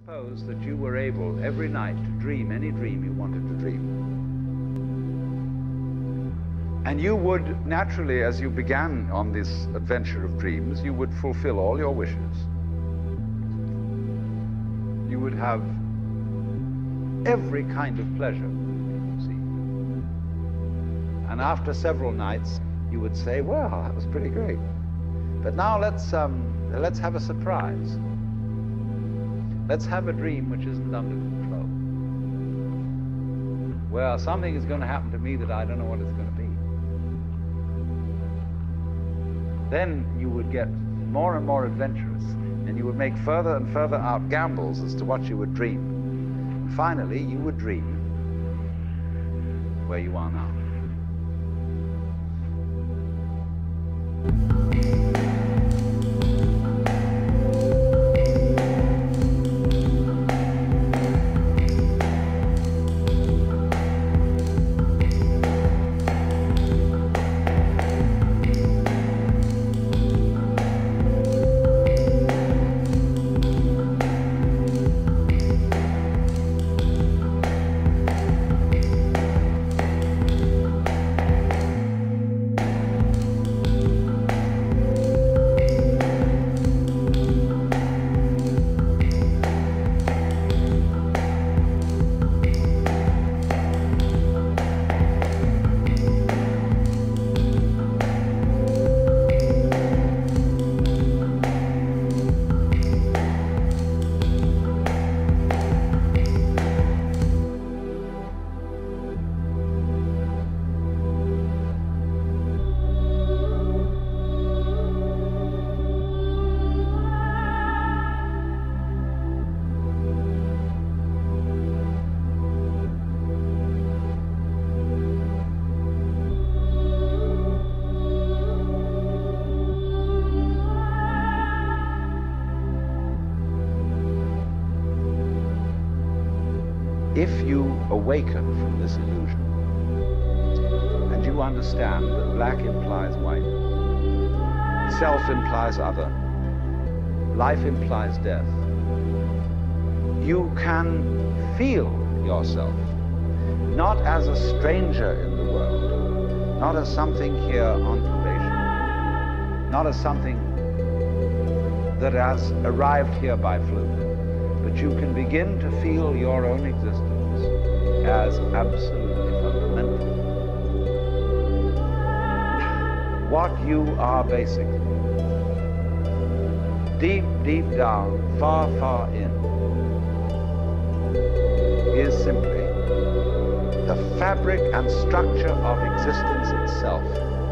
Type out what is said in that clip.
Suppose that you were able every night to dream any dream you wanted to dream. And you would naturally, as you began on this adventure of dreams, you would fulfill all your wishes. You would have every kind of pleasure, you see. And after several nights, you would say, well, that was pretty great. But now let's have a surprise. Let's have a dream which isn't under control. Well, something is going to happen to me that I don't know what it's going to be. Then you would get more and more adventurous, and you would make further and further out gambles as to what you would dream. And finally, you would dream where you are now. If you awaken from this illusion, and you understand that black implies white, self implies other, life implies death, you can feel yourself not as a stranger in the world, not as something here on probation, not as something that has arrived here by fluke, but you can begin to feel your own existence as absolutely fundamental. What you are basically, deep, deep down, far, far in, is simply the fabric and structure of existence itself.